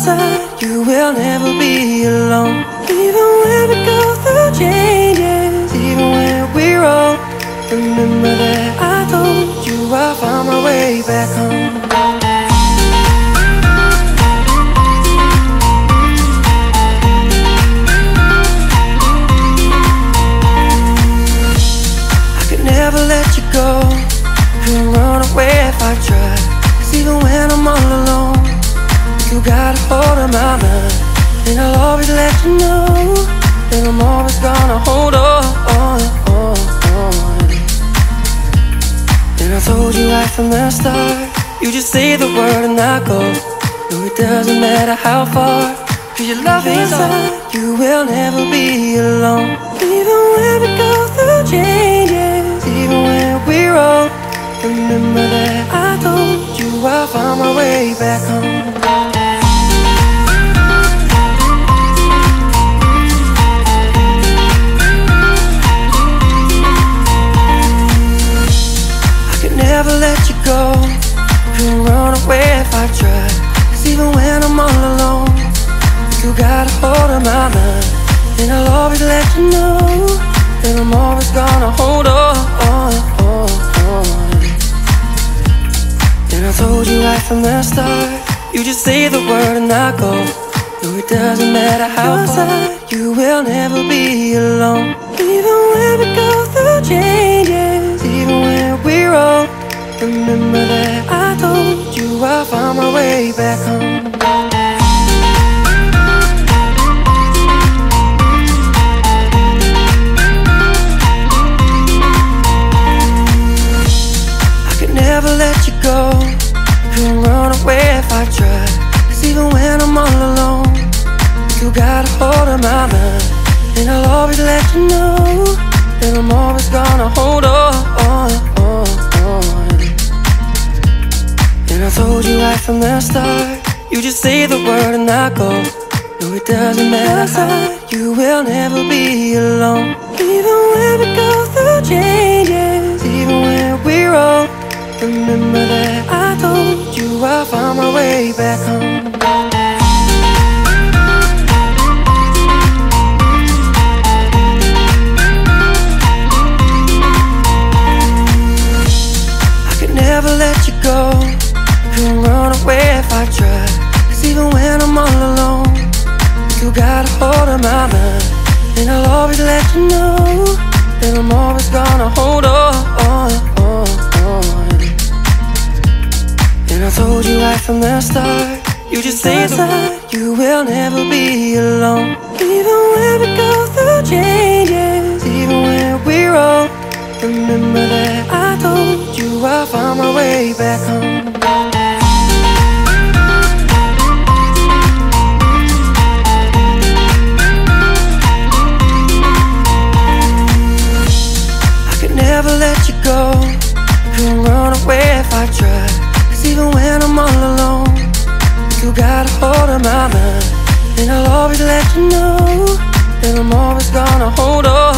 side, you will never be alone. Even when we go through changes, even when we're old, remember that I told you I found my way back home. Never let you go, couldn't run away if I tried. 'Cause even when I'm all alone, you got a hold of my mind. And I'll always let you know that I'm always gonna hold on. And I told you right from the start, you just say the word and I go. No, it doesn't matter how far, 'cause your love inside, you will never be alone. Even when we go through changes, even when we're old, remember that I told you I found my way back home. I could never let you go, couldn't run away if I tried. 'Cause even when I'm all alone, you got a hold of my mind. And I'll always let you know that I'm always gonna hold on. And I told you right from the start, you just say the word and I go. No, it doesn't matter how far, you will never be alone. Even when we go through changes, even when we're old, remember that I told you I found my way back home. Never let you go, couldn't run away if I tried. 'Cause even when I'm all alone, you got a hold of my mind. And I'll always let you know that I'm always gonna hold on. And I told you right from the start, you just say the word and I go. No, it doesn't matter how, you will never be alone. Even when we go through changes, even when we're old, remember that I told you I found my way back home. I could never let you go, couldn't run away if I tried. 'Cause even when I'm all alone, you got a hold of my mind. And I'll always let you know that I'm always gonna hold on. And I told you right from the start, you just say the word, you will never be alone. Even when we go through changes, even when we're old, remember that I told you I found my way back home. I could never let you go, couldn't run away if I tried. Even when I'm all alone, you got a hold of my mind. And I'll always let you know that I'm always gonna hold on.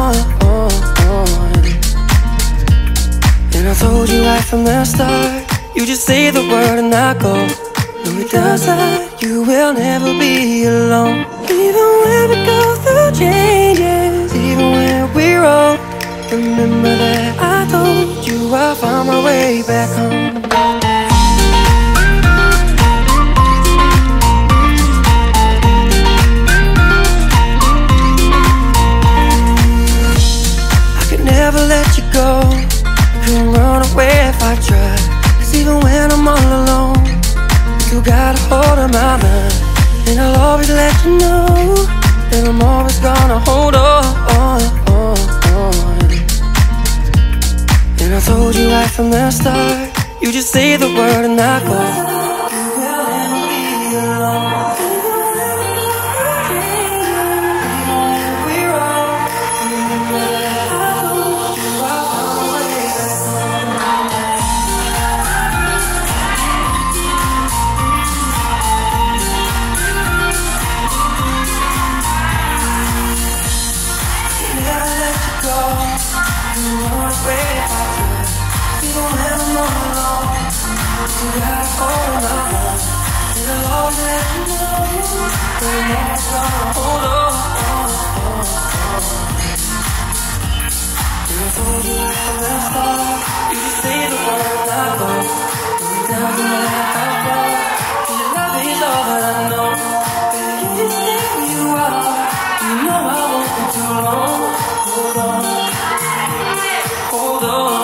And I told you right from the start, you just say the word and I go. No, it doesn't, you will never be alone. Even when we go through changes, even when we're old, remember that I told you I found my way back home. Never let you go, couldn't run away if I tried. 'Cause even when I'm all alone, you got a hold of my mind. And I'll always let you know that I'm always gonna hold on. And I told you right from the start, you just say the word and I go. You will never be alone. Even when I'm all alone, you got a hold of my We're never gonna hold on. I told you from the start, you just say the word and I go. It doesn't matter how far, 'cause your love is all that I know. Baby, you stay where you are, you know I won't be too long. Hold on, hold on.